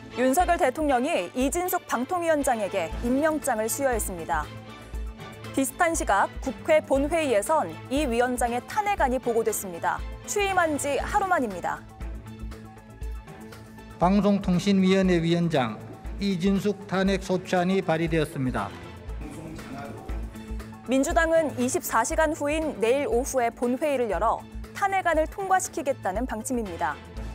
윤석열 대통령이 이진숙 방통위원장에게 임명장을 수여했습니다. 비슷한 시각 국회 본회의에선 이 위원장의 탄핵안이 보고됐습니다. 취임한 지 하루 만입니다. 방송통신위원회 위원장 이진숙 탄핵 소추안이 발의되었습니다. 민주당은 24시간 후인 내일 오후에 본회의를 열어 탄핵안을 통과시키겠다는 방침입니다.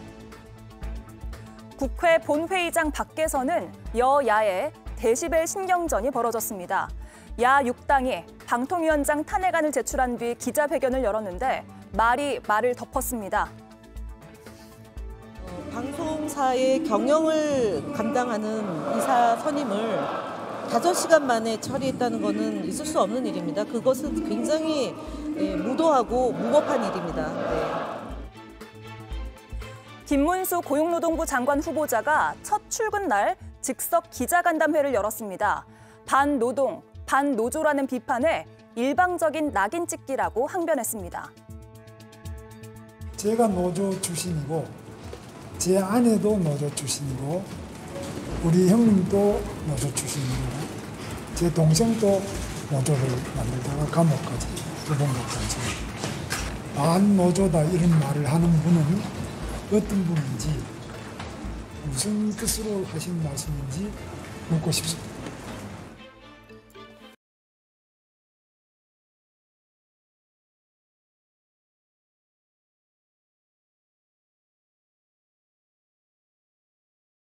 국회 본회의장 밖에서는 여야의 데시벨 신경전이 벌어졌습니다. 야 6당이 방통위원장 탄핵안을 제출한 뒤 기자회견을 열었는데 말이 말을 덮었습니다. 방송사의 경영을 감당하는 이사 선임을 5시간 만에 처리했다는 것은 있을 수 없는 일입니다. 그것은 굉장히 무도하고 무법한 일입니다. 네. 김문수 고용노동부 장관 후보자가 첫 출근 날 즉석 기자간담회를 열었습니다. 반노동, 반노조라는 비판에 일방적인 낙인 찍기라고 항변했습니다. 제가 노조 출신이고 제 아내도 노조 출신이고 우리 형님도 노조 출신이고 제 동생도 노조를 만들다가 감옥까지 두 번 갔지. 반노조다 이런 말을 하는 분은 어떤 분인지 무슨 뜻으로 하신 말씀인지 묻고 싶습니다.